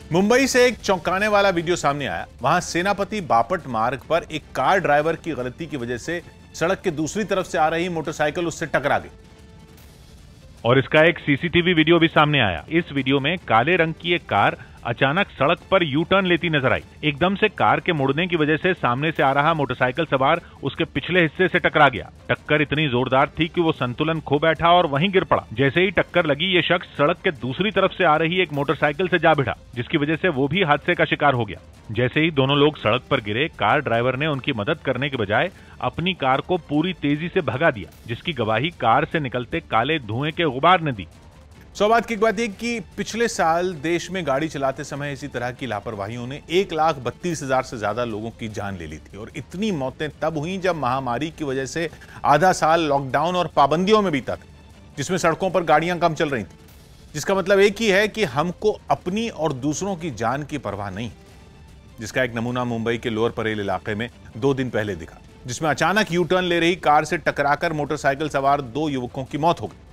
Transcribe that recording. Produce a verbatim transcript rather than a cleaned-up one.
मुंबई से एक चौंकाने वाला वीडियो सामने आया। वहां सेनापति बापट मार्ग पर एक कार ड्राइवर की गलती की वजह से सड़क के दूसरी तरफ से आ रही मोटरसाइकिल उससे टकरा गई और इसका एक सीसीटीवी वीडियो भी सामने आया। इस वीडियो में काले रंग की एक कार अचानक सड़क पर यू टर्न लेती नजर आई। एकदम से कार के मुड़ने की वजह से सामने से आ रहा मोटरसाइकिल सवार उसके पिछले हिस्से से टकरा गया। टक्कर इतनी जोरदार थी कि वो संतुलन खो बैठा और वहीं गिर पड़ा। जैसे ही टक्कर लगी, ये शख्स सड़क के दूसरी तरफ से आ रही एक मोटरसाइकिल से जा भिड़ा, जिसकी वजह से वो भी हादसे का शिकार हो गया। जैसे ही दोनों लोग सड़क पर गिरे, कार ड्राइवर ने उनकी मदद करने के बजाय अपनी कार को पूरी तेजी से भगा दिया, जिसकी गवाही कार से निकलते काले धुएं के गुबार ने दी। सौभाग्य की बात यह कि पिछले साल देश में गाड़ी चलाते समय इसी तरह की लापरवाहियों ने एक लाख बत्तीस हजार से ज्यादा लोगों की जान ले ली थी। और इतनी मौतें तब हुई जब महामारी की वजह से आधा साल लॉकडाउन और पाबंदियों में बीता था, जिसमें सड़कों पर गाड़ियां कम चल रही थी। जिसका मतलब एक ही है कि हमको अपनी और दूसरों की जान की परवाह नहीं, जिसका एक नमूना मुंबई के लोअर परेल इलाके में दो दिन पहले दिखा, जिसमें अचानक यू टर्न ले रही कार से टकराकर मोटरसाइकिल सवार दो युवकों की मौत हो गई।